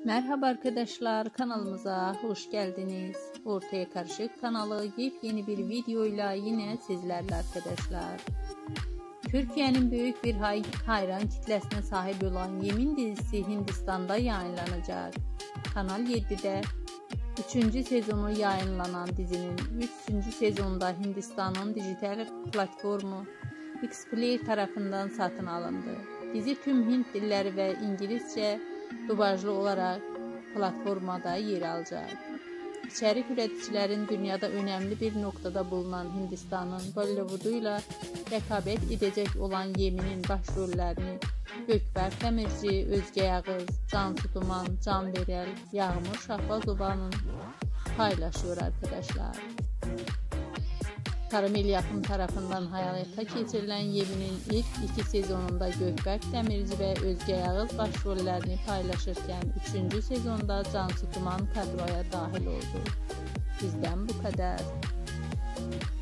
Merhaba arkadaşlar, kanalımıza hoş geldiniz. Ortaya Karışık kanalı yepyeni bir videoyla yine sizlerle arkadaşlar. Türkiye'nin büyük bir hayran kitlesine sahip olan Yemin dizisi Hindistan'da yayınlanacak. Kanal 7'de 3. sezonu yayınlanan dizinin 3. sezonunda Hindistan'ın dijital platformu Xplay tarafından satın alındı. Dizi tüm Hint dilleri ve İngilizce dubajlı olarak platformada yer alacak. İçerik üreticilerin dünyada önemli bir noktada bulunan Hindistan'ın Bollywood'uyla rekabet edecek olan Yemin'in başrollerini Gökberk Demirci, Özge Yağız, Cansu Duman, Can Berel, Yağmur Şahbazovanın paylaşıyor arkadaşlar. Karamel Yapım tarafından hayata geçirilen Yemin'in ilk 2 sezonunda Gökberk Demirci ve Özge Yağız başrollerini paylaşırken 3. sezonda Cansu Duman kadroya dahil oldu. Bizden bu kadar.